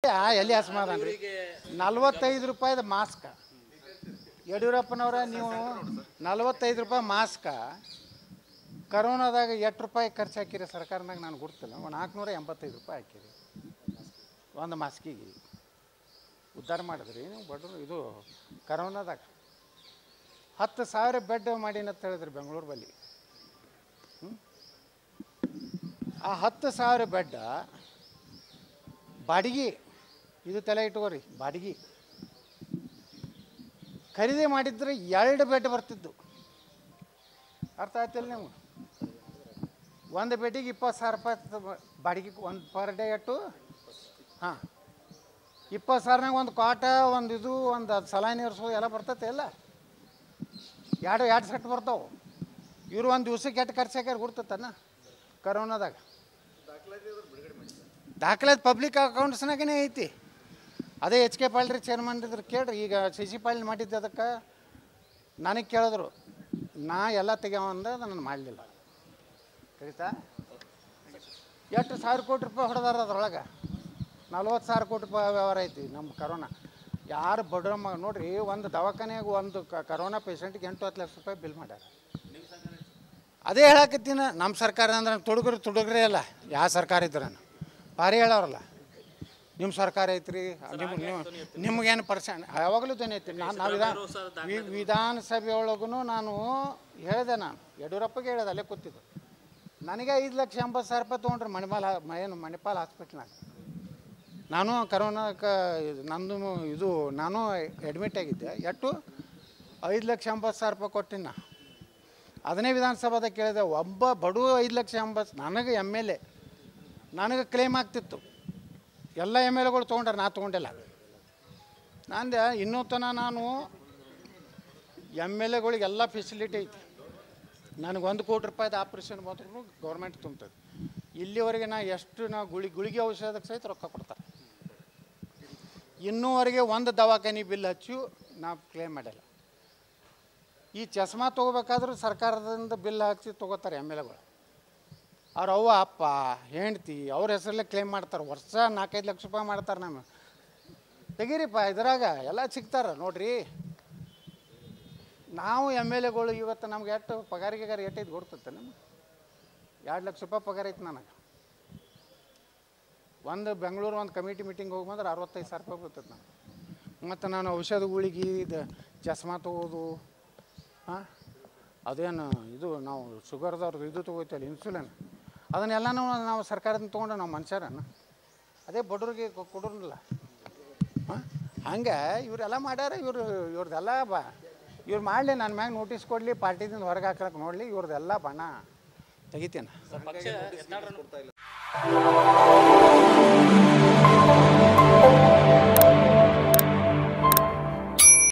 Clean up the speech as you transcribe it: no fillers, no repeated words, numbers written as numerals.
ಎಲ್ಲಿ ಅಸಮಾಧಾನ ರೀ 45 ರೂಪಾಯಿದ ಮಾಸ್ಕ ಯಡಿಯೂರಪ್ಪನವರ ನೀವು 45 ರೂಪಾಯಿ ಮಾಸ್ಕ ಕರೋನಾದಾಗ ಎಷ್ಟು ರೂಪಾಯಿ ಖರ್ಚು ಹಾಕಿರಿ ಸರ್ಕಾರದಾಗ ನಾನು ಗುರ್ತಿಲ್ಲ 485 ರೂಪಾಯಿ ಹಾಕಿರಿ ಒಂದು ಮಾಸ್ಕಿಗೆ ಉದ್ಧಾರ ಮಾಡಿದ್ರಿ ನೀವು ಬಡ್ರು ಇದು ಕರೋನಾದಾಗ 10,000 ಬೆಡ್ ಮಾಡಿನ ಅಂತ ಹೇಳಿದ್ರಿ ಬೆಂಗಳೂರು ಬಲ್ಲಿ ಆ 10,000 ಬೆಡ್ ಬಾಡಿಗೆ ಇದು ತಲೆ ಇಟ್ಕೋರಿ ಬಾಡಿಗೆ ಖರೀದಿ ಮಾಡಿದ್ರೆ 2 ಬೆಡ್ ಬರ್ತಿದ್ದು ಅರ್ಥ ಆಯ್ತಿಲ್ಲ ನೀವು ಒಂದು ಬೆಡ್ಡಿಗೆ 20,000 ರೂಪಾಯಿ ಬಾಡಿಗೆ ಒಂದು ಪರ್ ಡೇ ಅಟ್ಟು ಹಾಂ 20,000ನಾಗ ಒಂದು ಕಾಟ ಒಂದು ಇದು ಒಂದು ಸಲಾನಿ ಇರಿಸೋದು ಎಲ್ಲ ಬರ್ತೈತೆ ಎಲ್ಲ ಎರಡು ಸೆಟ್ ಬರ್ತಾವೆ ಇವರು ಒಂದು ದಿವ್ಸಕ್ಕೆ ಎಷ್ಟು ಖರ್ಚು ಹಾಕ್ಯಾರ ಗುರ್ತತನ ಕರೋನಾದಾಗ ದಾಖಲಾತಿ ಪಬ್ಲಿಕ್ ಅಕೌಂಟ್ಸ್ನಾಗೇ ಐತಿ ಅದೇ HK ಪಾಳ್ರಿ ಚೇರ್ಮನ್ ಇದ್ರು ಕೇಳ್ರಿ ಈಗ CC ಪಾಳ್ಯ ಮಾಡಿದ್ದೆ ಅದಕ್ಕೆ ನನಗೆ ಕೇಳಿದ್ರು ನಾ ಎಲ್ಲ ತೆಗ್ಯಾವಂದ ನಾನು ಮಾಡಲಿಲ್ಲ ಕರೀತಾ ಎಷ್ಟು 1,000 ಕೋಟಿ ರೂಪಾಯಿ ಹೊಡೆದಾರ ಅದ್ರೊಳಗೆ 40,000 ಕೋಟಿ ರೂಪಾಯಿ ವ್ಯವಹಾರ ಐತಿ ನಮ್ಮ ಕರೋನಾ ಯಾರು ಬಡ್ರಮ್ಮ ನೋಡ್ರಿ ಒಂದು ದವಾಖಾನೆಯಾಗ ಒಂದು ಕರೋನಾ ಪೇಷಂಟ್ಗೆ 8-10 ಲಕ್ಷ ರೂಪಾಯಿ ಬಿಲ್ ಮಾಡ್ಯಾರ ಅದೇ ಹೇಳಕತ್ತೀನಿ ನಮ್ಮ ಸರ್ಕಾರ ಅಂದ್ರೆ ತುಡುಗ್ರೆ ಅಲ್ಲ ಯಾವ ಸರ್ಕಾರ ಇದ್ರೆ ಭಾರಿ ಹೇಳೋರಲ್ಲ ನಿಮ್ಮ ಸರ್ಕಾರ ಐತ್ರಿ ನಿಮ್ಗೇನು ಪರ್ಸೆಂಟ್ ಯಾವಾಗಲೂ ಧ್ವನಿ ಐತಿ ನಾವು ವಿಧಾನಸಭೆ ಒಳಗೂ ನಾನು ಹೇಳಿದೆ ನಾನು ಯಡಿಯೂರಪ್ಪಗೆ ಹೇಳಿದೆ ಅಲ್ಲೇ ಕೂತಿದ್ದು ನನಗೆ 5,80,000 ರೂಪಾಯಿ ತೊಗೊಂಡ್ರಿ ಮಣಿಪಾಲ್ ಹಾಸ್ಪಿಟ್ಲ್ನಾಗ ನಾನು ಕರೋನಾಕ್ಕೆ ನಂದು ಇದು ನಾನು ಅಡ್ಮಿಟ್ ಆಗಿದ್ದೆ ಎಷ್ಟು 5,80,000 ರೂಪಾಯಿ ಕೊಟ್ಟಿನಿ ನಾ ಅದನ್ನೇ ವಿಧಾನಸಭಾದಾಗ ಕೇಳಿದೆ ಒಬ್ಬ ಬಡವ 5,80,000 ನನಗೆ MLA ನನಗೆ ಕ್ಲೇಮ್ ಆಗ್ತಿತ್ತು ಎಲ್ಲ MLAಗಳು ತೊಗೊಂಡ್ರೆ ನಾ ತೊಗೊಂಡಿಲ್ಲ ನಂದೆ ಇನ್ನೂ ತನಕ ನಾನು MLAಗಳಿಗೆಲ್ಲ ಫೆಸಿಲಿಟಿ ಐತಿ ನನಗೆ 1 ಕೋಟಿ ರೂಪಾಯಿದ ಆಪ್ರೇಷನ್ ಬಂದ್ರೂ ಗೌರ್ಮೆಂಟ್ ತುಂಬ್ತದೆ ಇಲ್ಲಿವರೆಗೆ ನಾ ಎಷ್ಟು ಗುಳಿಗೆ ಔಷಧಕ್ಕೆ ಸಹಿತ ರೊಕ್ಕ ಕೊಡ್ತಾರೆ ಇನ್ನೂವರೆಗೆ ಒಂದು ದವಾಖಾನೆ ಬಿಲ್ ಹಚ್ಚಿ ನಾವು ಕ್ಲೇಮ್ ಮಾಡಿಲ್ಲ ಈ ಚಸ್ಮಾ ತೊಗೋಬೇಕಾದ್ರೂ ಸರ್ಕಾರದಿಂದ ಬಿಲ್ ಹಾಕಿ ತೊಗೋತಾರೆ MLAಗಳು ಅವ್ರ ಅವ್ವ ಅಪ್ಪ ಹೆಂಡ್ತಿ ಅವ್ರ ಹೆಸರಲ್ಲೇ ಕ್ಲೇಮ್ ಮಾಡ್ತಾರೆ ವರ್ಷ 4-5 ಲಕ್ಷ ರೂಪಾಯಿ ಮಾಡ್ತಾರೆ ನಮ್ಮ ತೆಗೀರಿಪ್ಪ ಇದ್ರಾಗ ಎಲ್ಲ ಸಿಗ್ತಾರೆ ನೋಡ್ರಿ ನಾವು MLAಗಳು ಇವತ್ತು ನಮ್ಗೆ ಎಷ್ಟು ಪಗಾರಿಗೆ ಎಷ್ಟೈದು ಕೊಡ್ತೈತೆ ನಮ್ಗೆ 2 ಲಕ್ಷ ರೂಪಾಯಿ ಪಗಾರ ಐತೆ ನನಗೆ ಒಂದು ಬೆಂಗಳೂರು ಒಂದು ಕಮಿಟಿ ಮೀಟಿಂಗ್ ಹೋಗಿ ಬಂದ್ರೆ 65,000 ರೂಪಾಯಿ ಬರ್ತೈತೆ ನಾನು ಮತ್ತು ನಾನು ಔಷಧಗಳಿಗೆ ಇದು ಚಸ್ಮಾ ತೊಗೋದು ಹಾಂ ಅದೇನು ಇದು ನಾವು ಶುಗರ್ದವ್ರದ್ದು ಇದು ತೊಗೋತೀವಲ್ಲ ಇನ್ಸುಲಿನ್ ಅದನ್ನೆಲ್ಲನೂ ನಾವು ಸರ್ಕಾರದಿಂದ ತೊಗೊಂಡು ನಾವು ಮನುಷ್ಯರನ್ನು ಅದೇ ಬಡವ್ರಿಗೆ ಕೊಡೋಲ್ಲ ಹಾಂ ಹಂಗೆ ಇವರೆಲ್ಲ ಮಾಡ್ಯಾರ ಇವ್ರದ್ದೆಲ್ಲ ಇವ್ರು ಮಾಡಲಿ ನನ್ನ ಮ್ಯಾಗ ನೋಟಿಸ್ ಕೊಡಲಿ ಪಾರ್ಟಿದಿಂದ ಹೊರಗೆ ಹಾಕಕ್ಕೆ ನೋಡಲಿ ಇವ್ರದ್ದೆಲ್ಲ ಬಣ ತೆಗಿತೇನೆ